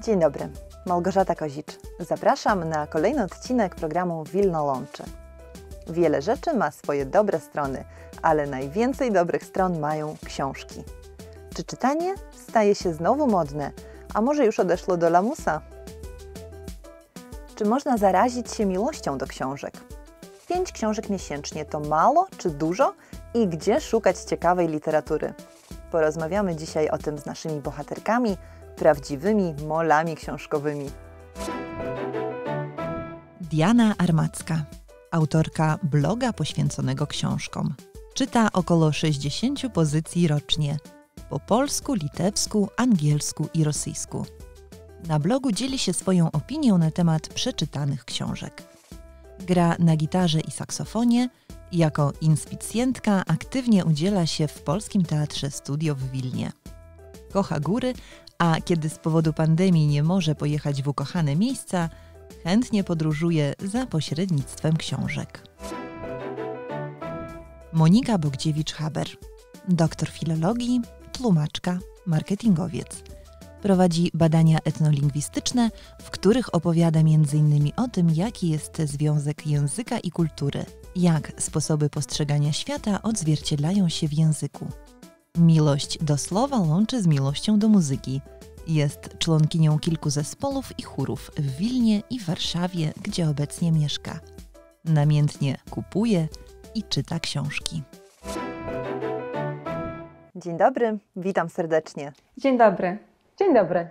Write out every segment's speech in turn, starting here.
Dzień dobry, Małgorzata Kozicz. Zapraszam na kolejny odcinek programu Wilno Łączy. Wiele rzeczy ma swoje dobre strony, ale najwięcej dobrych stron mają książki. Czy czytanie staje się znowu modne, a może już odeszło do lamusa? Czy można zarazić się miłością do książek? 5 książek miesięcznie to mało czy dużo? I gdzie szukać ciekawej literatury? Porozmawiamy dzisiaj o tym z naszymi bohaterkami, prawdziwymi molami książkowymi. Diana Armacka, autorka bloga poświęconego książkom. Czyta około 60 pozycji rocznie, po polsku, litewsku, angielsku i rosyjsku. Na blogu dzieli się swoją opinią na temat przeczytanych książek. Gra na gitarze i saksofonie, jako inspicjentka aktywnie udziela się w Polskim Teatrze Studio w Wilnie. Kocha góry, a kiedy z powodu pandemii nie może pojechać w ukochane miejsca, chętnie podróżuje za pośrednictwem książek. Monika Bogdziewicz-Haber, doktor filologii, tłumaczka, marketingowiec. Prowadzi badania etnolingwistyczne, w których opowiada m.in. o tym, jaki jest związek języka i kultury, jak sposoby postrzegania świata odzwierciedlają się w języku. Miłość do słowa łączy z miłością do muzyki. Jest członkinią kilku zespołów i chórów w Wilnie i Warszawie, gdzie obecnie mieszka. Namiętnie kupuje i czyta książki. Dzień dobry, witam serdecznie. Dzień dobry. Dzień dobry.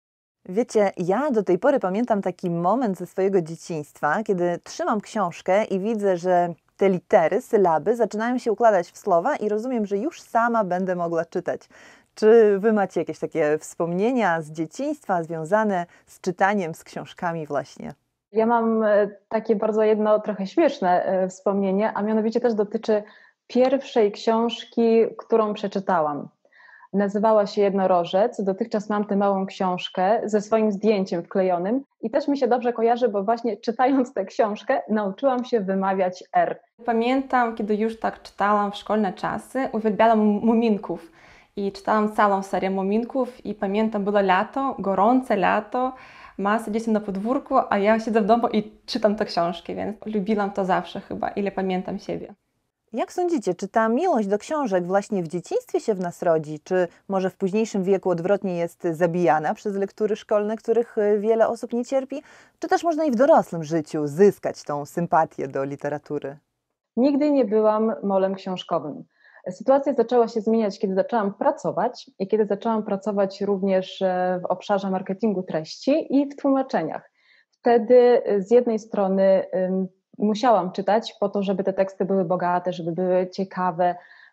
Wiecie, ja do tej pory pamiętam taki moment ze swojego dzieciństwa, kiedy trzymam książkę i widzę, że te litery, sylaby zaczynają się układać w słowa i rozumiem, że już sama będę mogła czytać. Czy wy macie jakieś takie wspomnienia z dzieciństwa związane z czytaniem, z książkami właśnie? Ja mam takie bardzo jedno trochę śmieszne wspomnienie, a mianowicie też dotyczy pierwszej książki, którą przeczytałam. Nazywała się Jednorożec. Dotychczas mam tę małą książkę ze swoim zdjęciem wklejonym i też mi się dobrze kojarzy, bo właśnie czytając tę książkę nauczyłam się wymawiać R. Pamiętam, kiedy już tak czytałam w szkolne czasy, uwielbiałam Muminków i czytałam całą serię Muminków i pamiętam, było lato, gorące lato, masa dzieci na podwórku, a ja siedzę w domu i czytam te książki, więc lubiłam to zawsze chyba, ile pamiętam siebie. Jak sądzicie, czy ta miłość do książek właśnie w dzieciństwie się w nas rodzi, czy może w późniejszym wieku odwrotnie jest zabijana przez lektury szkolne, których wiele osób nie cierpi, czy też można i w dorosłym życiu zyskać tą sympatię do literatury? Nigdy nie byłam molem książkowym. Sytuacja zaczęła się zmieniać, kiedy zaczęłam pracować i kiedy zaczęłam pracować również w obszarze marketingu treści i w tłumaczeniach. Wtedy z jednej strony musiałam czytać po to, żeby te teksty były bogate, żeby były ciekawe,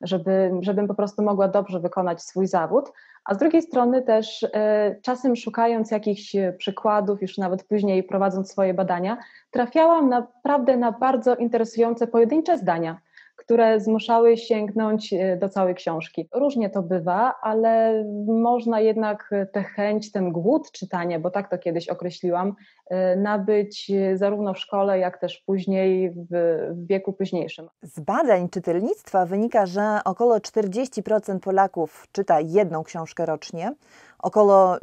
żebym po prostu mogła dobrze wykonać swój zawód, a z drugiej strony też czasem szukając jakichś przykładów, już nawet później prowadząc swoje badania, trafiałam naprawdę na bardzo interesujące pojedyncze zdania, które zmuszały sięgnąć do całej książki. Różnie to bywa, ale można jednak tę chęć, ten głód czytania, bo tak to kiedyś określiłam, nabyć zarówno w szkole, jak też później w wieku późniejszym. Z badań czytelnictwa wynika, że około 40% Polaków czyta jedną książkę rocznie, około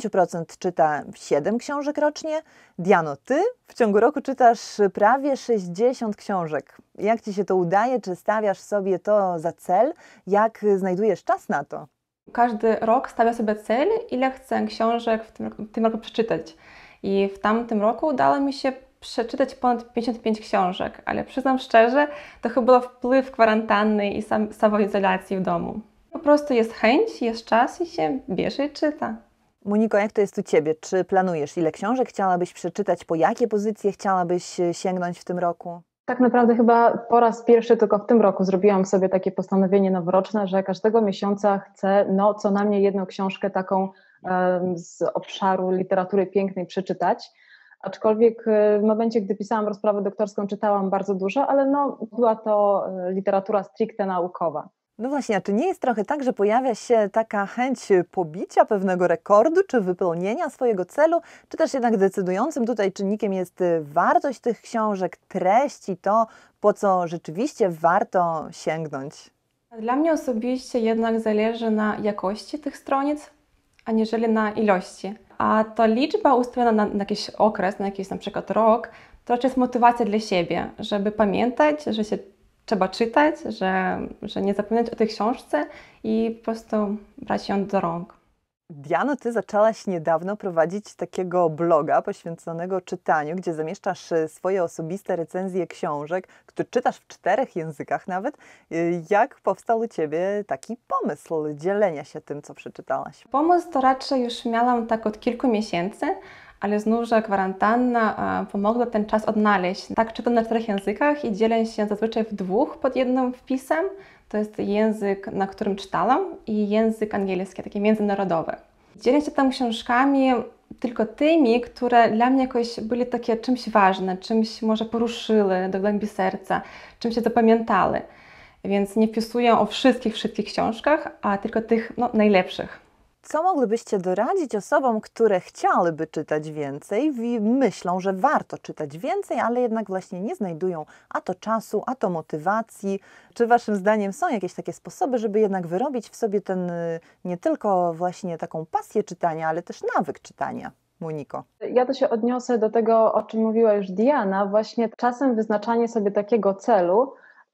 9% czyta 7 książek rocznie. Diano, ty w ciągu roku czytasz prawie 60 książek. Jak ci się to udaje? Czy stawiasz sobie to za cel? Jak znajdujesz czas na to? Każdy rok stawia sobie cel, ile chcę książek w tym roku przeczytać. I w tamtym roku udało mi się przeczytać ponad 55 książek, ale przyznam szczerze, to chyba był wpływ kwarantanny i samoizolacji w domu. Po prostu jest chęć, jest czas i się bierze i czyta. Moniko, jak to jest u ciebie? Czy planujesz, ile książek chciałabyś przeczytać? Po jakie pozycje chciałabyś sięgnąć w tym roku? Tak naprawdę chyba po raz pierwszy tylko w tym roku zrobiłam sobie takie postanowienie noworoczne, że każdego miesiąca chcę co najmniej jedną książkę taką z obszaru literatury pięknej przeczytać. Aczkolwiek w momencie, gdy pisałam rozprawę doktorską, czytałam bardzo dużo, ale była to literatura stricte naukowa. No właśnie, a czy nie jest trochę tak, że pojawia się taka chęć pobicia pewnego rekordu, czy wypełnienia swojego celu, czy też jednak decydującym tutaj czynnikiem jest wartość tych książek, treść i to, po co rzeczywiście warto sięgnąć? Dla mnie osobiście jednak zależy na jakości tych stronic, aniżeli na ilości. A ta liczba ustawiona na jakiś okres, na jakiś na przykład rok, to raczej jest motywacja dla siebie, żeby pamiętać, że się trzeba czytać, że nie zapominać o tej książce i po prostu brać ją do rąk. Diano, ty zaczęłaś niedawno prowadzić takiego bloga poświęconego czytaniu, gdzie zamieszczasz swoje osobiste recenzje książek, które czytasz w 4 językach nawet. Jak powstał u ciebie taki pomysł dzielenia się tym, co przeczytałaś? Pomysł to raczej już miałam tak od kilku miesięcy, ale znów, że kwarantanna pomogła ten czas odnaleźć. Tak czytam na 4 językach i dzielę się zazwyczaj w 2 pod jednym wpisem. To jest język, na którym czytałam, i język angielski, taki międzynarodowy. Dzielę się tam książkami tylko tymi, które dla mnie jakoś były takie czymś ważne, czymś może poruszyły do głębi serca, czymś się zapamiętały. Więc nie wpisuję o wszystkich książkach, a tylko tych najlepszych. Co moglibyście doradzić osobom, które chciałyby czytać więcej i myślą, że warto czytać więcej, ale jednak właśnie nie znajdują a to czasu, a to motywacji? Czy waszym zdaniem są jakieś takie sposoby, żeby jednak wyrobić w sobie ten nie tylko właśnie taką pasję czytania, ale też nawyk czytania? Moniko. Ja to się odniosę do tego, o czym mówiła już Diana. Właśnie czasem wyznaczanie sobie takiego celu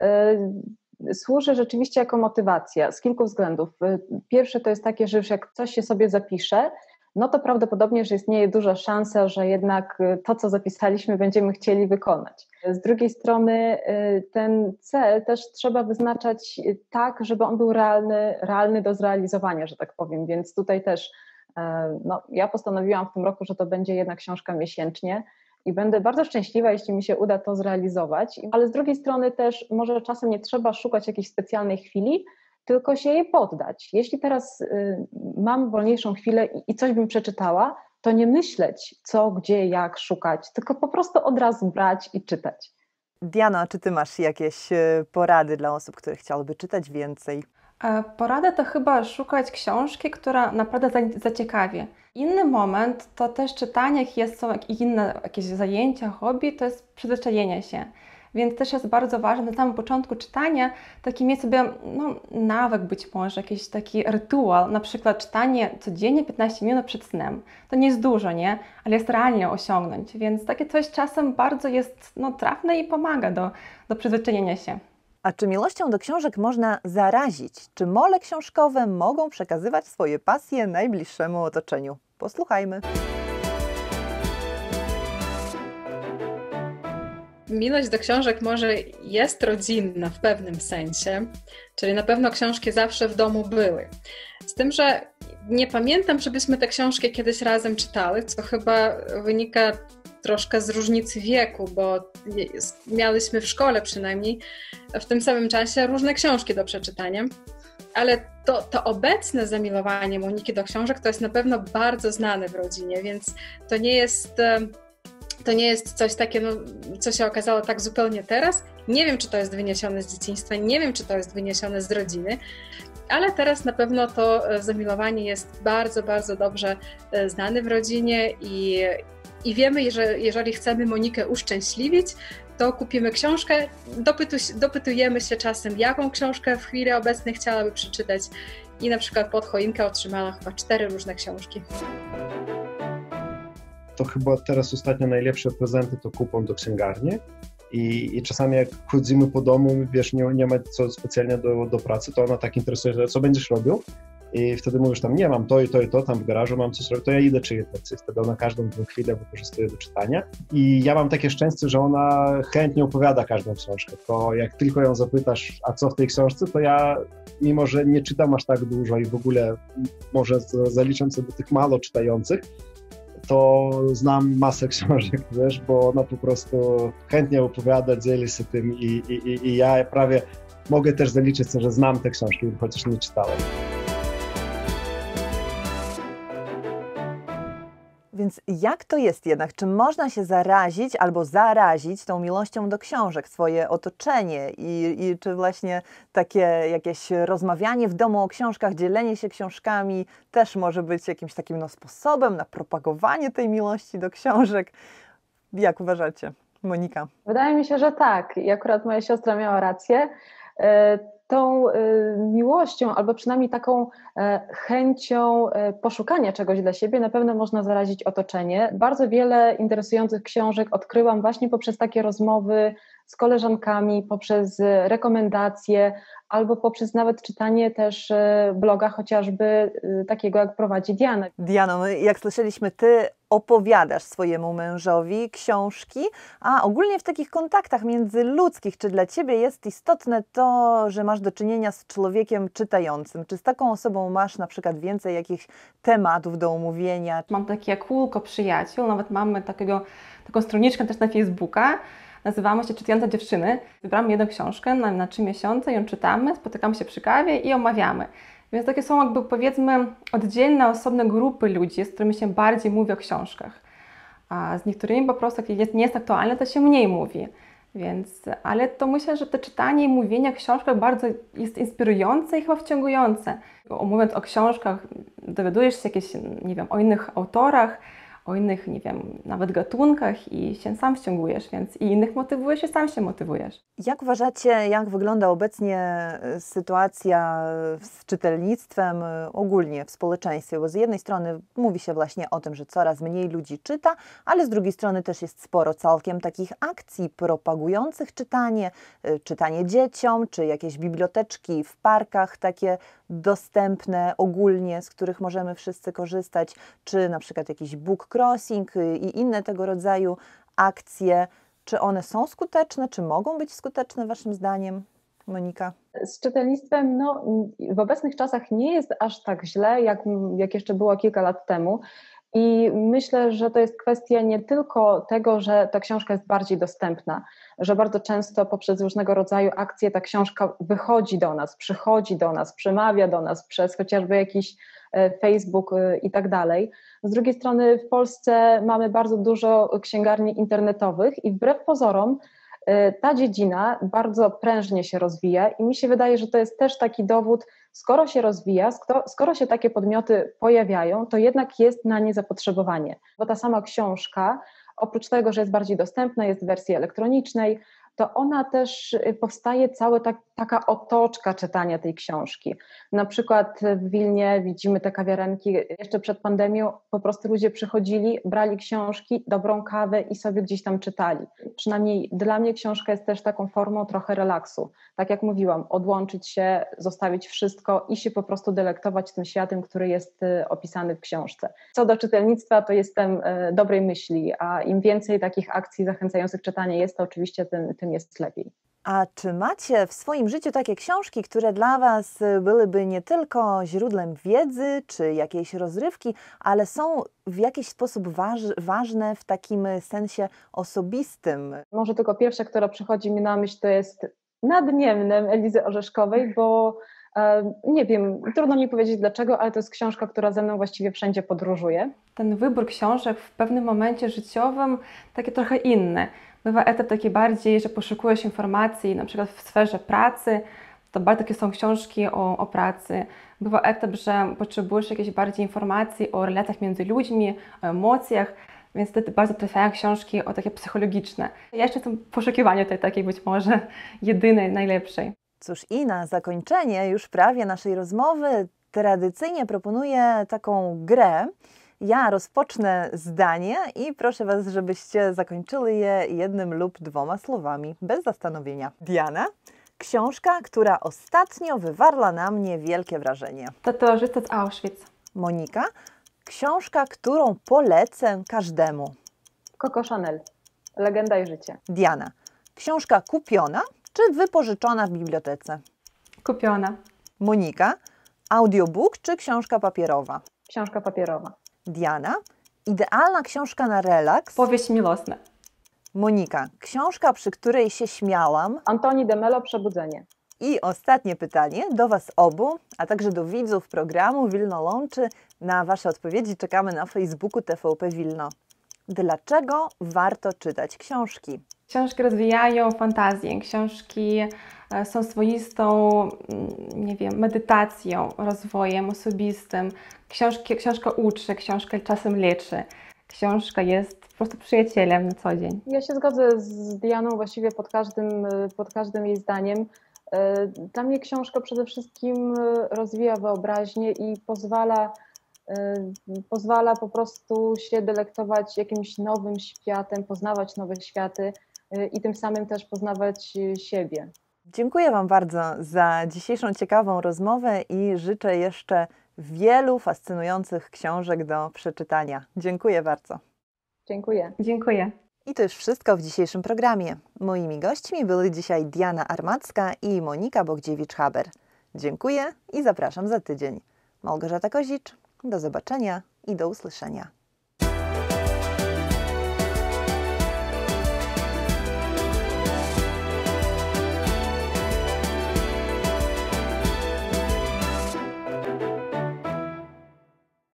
służy rzeczywiście jako motywacja z kilku względów. Pierwsze to jest takie, że już jak coś się sobie zapisze, no to prawdopodobnie, że istnieje duża szansa, że jednak to, co zapisaliśmy, będziemy chcieli wykonać. Z drugiej strony ten cel też trzeba wyznaczać tak, żeby on był realny do zrealizowania, że tak powiem. Więc tutaj też ja postanowiłam w tym roku, że to będzie jedna książka miesięcznie. I będę bardzo szczęśliwa, jeśli mi się uda to zrealizować, ale z drugiej strony też może czasem nie trzeba szukać jakiejś specjalnej chwili, tylko się jej poddać. Jeśli teraz mam wolniejszą chwilę i coś bym przeczytała, to nie myśleć co, gdzie, jak szukać, tylko po prostu od razu brać i czytać. Diano, a czy ty masz jakieś porady dla osób, które chciałyby czytać więcej? Porada to chyba szukać książki, która naprawdę zaciekawi. Inny moment to też czytanie, jak są inne jakieś zajęcia, hobby, to jest przyzwyczajenie się. Więc też jest bardzo ważne na samym początku czytania taki mieć sobie nawyk być może, jakiś taki rytuał, na przykład czytanie codziennie 15 minut przed snem. To nie jest dużo, nie? Ale jest realnie osiągnąć, więc takie coś czasem bardzo jest trafne i pomaga do przyzwyczajenia się. A czy miłością do książek można zarazić? Czy mole książkowe mogą przekazywać swoje pasje najbliższemu otoczeniu? Posłuchajmy. Miłość do książek może jest rodzinna w pewnym sensie, czyli na pewno książki zawsze w domu były. Z tym, że nie pamiętam, żebyśmy te książki kiedyś razem czytały, co chyba wynika troszkę z różnicy wieku, bo miałyśmy w szkole przynajmniej w tym samym czasie różne książki do przeczytania, ale to obecne zamiłowanie Moniki do książek to jest na pewno bardzo znane w rodzinie, więc to nie jest coś takiego, co się okazało tak zupełnie teraz. Nie wiem, czy to jest wyniesione z dzieciństwa, nie wiem, czy to jest wyniesione z rodziny, ale teraz na pewno to zamiłowanie jest bardzo, bardzo dobrze znane w rodzinie i wiemy, że jeżeli chcemy Monikę uszczęśliwić, to kupimy książkę, dopytujemy się czasem, jaką książkę w chwili obecnej chciałaby przeczytać i na przykład pod choinkę otrzymała chyba 4 różne książki. To chyba teraz ostatnio najlepsze prezenty to kupon do księgarni i czasami jak chodzimy po domu, wiesz, nie ma co specjalnie do pracy, to ona tak interesuje, co będziesz robił? I wtedy mówisz tam, nie, mam to i to i to, tam w garażu mam coś robić, to ja idę czytać. Wtedy ona każdą chwilę wykorzystuje do czytania. I ja mam takie szczęście, że ona chętnie opowiada każdą książkę. To jak tylko ją zapytasz, a co w tej książce, to ja, mimo że nie czytam aż tak dużo i w ogóle może zaliczam sobie do tych mało czytających, to znam masę książek, wiesz, bo ona po prostu chętnie opowiada, dzieli się tym i ja prawie mogę też zaliczyć, że znam te książki, chociaż nie czytałem. Więc jak to jest jednak? Czy można się zarazić albo zarazić tą miłością do książek, swoje otoczenie i czy właśnie takie jakieś rozmawianie w domu o książkach, dzielenie się książkami też może być jakimś takim sposobem na propagowanie tej miłości do książek? Jak uważacie? Monika? Wydaje mi się, że tak. I akurat moja siostra miała rację. tą miłością albo przynajmniej taką chęcią poszukania czegoś dla siebie na pewno można zarazić otoczenie. Bardzo wiele interesujących książek odkryłam właśnie poprzez takie rozmowy z koleżankami, poprzez rekomendacje albo poprzez nawet czytanie też bloga chociażby takiego, jak prowadzi Diana. Diano, jak słyszeliśmy, Ty opowiadasz swojemu mężowi książki, a ogólnie w takich kontaktach międzyludzkich, czy dla Ciebie jest istotne to, że masz do czynienia z człowiekiem czytającym? Czy z taką osobą masz na przykład więcej jakichś tematów do omówienia? Mam takie kółko przyjaciół, nawet mamy taką stroniczkę też na Facebooka. Nazywamy się Czytające Dziewczyny. Wybramy jedną książkę na 3 miesiące, ją czytamy, spotykamy się przy kawie i omawiamy. Więc takie są jakby powiedzmy oddzielne, osobne grupy ludzi, z którymi się bardziej mówi o książkach. A z niektórymi po prostu, jak nie jest aktualne, to się mniej mówi. Ale to myślę, że to czytanie i mówienie o książkach bardzo jest inspirujące i chyba wciągujące. Mówiąc o książkach, dowiadujesz się jakieś, nie wiem, o innych autorach, o innych, nie wiem, nawet gatunkach i się sam wciągujesz, więc i innych motywujesz i sam się motywujesz. Jak uważacie, jak wygląda obecnie sytuacja z czytelnictwem ogólnie w społeczeństwie? Bo z jednej strony mówi się właśnie o tym, że coraz mniej ludzi czyta, ale z drugiej strony też jest sporo całkiem takich akcji propagujących czytanie, czytanie dzieciom, czy jakieś biblioteczki w parkach takie dostępne ogólnie, z których możemy wszyscy korzystać, czy na przykład jakiś book crossing i inne tego rodzaju akcje. Czy one są skuteczne, czy mogą być skuteczne Waszym zdaniem, Monika? Z czytelnictwem w obecnych czasach nie jest aż tak źle, jak jeszcze było kilka lat temu. I myślę, że to jest kwestia nie tylko tego, że ta książka jest bardziej dostępna, że bardzo często poprzez różnego rodzaju akcje ta książka wychodzi do nas, przychodzi do nas, przemawia do nas przez chociażby jakiś Facebook i tak dalej. Z drugiej strony w Polsce mamy bardzo dużo księgarni internetowych i wbrew pozorom ta dziedzina bardzo prężnie się rozwija i mi się wydaje, że to jest też taki dowód, skoro się rozwija, skoro się takie podmioty pojawiają, to jednak jest na nie zapotrzebowanie. Bo ta sama książka, oprócz tego, że jest bardziej dostępna, jest w wersji elektronicznej, to ona też powstaje cała taka otoczka czytania tej książki. Na przykład w Wilnie widzimy te kawiarenki, jeszcze przed pandemią po prostu ludzie przychodzili, brali książki, dobrą kawę i sobie gdzieś tam czytali. Przynajmniej dla mnie książka jest też taką formą trochę relaksu. Tak jak mówiłam, odłączyć się, zostawić wszystko i się po prostu delektować tym światem, który jest opisany w książce. Co do czytelnictwa, to jestem dobrej myśli, a im więcej takich akcji zachęcających czytanie jest, to oczywiście tym jest lepiej. A czy macie w swoim życiu takie książki, które dla Was byłyby nie tylko źródłem wiedzy czy jakiejś rozrywki, ale są w jakiś sposób ważne w takim sensie osobistym? Może tylko pierwsza, która przychodzi mi na myśl, to jest Nad Niemnem Elizy Orzeszkowej, bo nie wiem, trudno mi powiedzieć dlaczego, ale to jest książka, która ze mną właściwie wszędzie podróżuje. Ten wybór książek w pewnym momencie życiowym taki trochę inny. Bywa etap taki bardziej, że poszukujesz informacji, na przykład w sferze pracy, to bardzo takie są książki o pracy. Bywa etap, że potrzebujesz jakiejś bardziej informacji o relacjach między ludźmi, o emocjach, więc wtedy bardzo trafiają książki o takie psychologiczne. Ja jeszcze jestem w poszukiwaniu tej takiej być może jedynej, najlepszej. Cóż, i na zakończenie już prawie naszej rozmowy tradycyjnie proponuję taką grę. Ja rozpocznę zdanie i proszę Was, żebyście zakończyli je jednym lub 2 słowami, bez zastanowienia. Diana, książka, która ostatnio wywarła na mnie wielkie wrażenie. Tatuażysta z Auschwitz. Monika, książka, którą polecę każdemu. Coco Chanel, Legenda i życie. Diana, książka kupiona czy wypożyczona w bibliotece? Kupiona. Monika, audiobook czy książka papierowa? Książka papierowa. Diana, idealna książka na relaks. Powieść miłosna. Monika, książka, przy której się śmiałam. Antoni de Mello, Przebudzenie. I ostatnie pytanie do Was obu, a także do widzów programu Wilno Łączy. Na Wasze odpowiedzi czekamy na Facebooku TVP Wilno. Dlaczego warto czytać książki? Książki rozwijają fantazję, książki są swoistą, nie wiem, medytacją, rozwojem osobistym. Książka uczy, książka czasem leczy. Książka jest po prostu przyjacielem na co dzień. Ja się zgodzę z Dianą właściwie pod każdym jej zdaniem. Dla mnie książka przede wszystkim rozwija wyobraźnię i pozwala po prostu się delektować jakimś nowym światem, poznawać nowe światy i tym samym też poznawać siebie. Dziękuję Wam bardzo za dzisiejszą ciekawą rozmowę i życzę jeszcze wielu fascynujących książek do przeczytania. Dziękuję bardzo. Dziękuję. Dziękuję. I to już wszystko w dzisiejszym programie. Moimi gośćmi były dzisiaj Diana Armacka i Monika Bogdziewicz-Haber. Dziękuję i zapraszam za tydzień. Małgorzata Kozicz, do zobaczenia i do usłyszenia.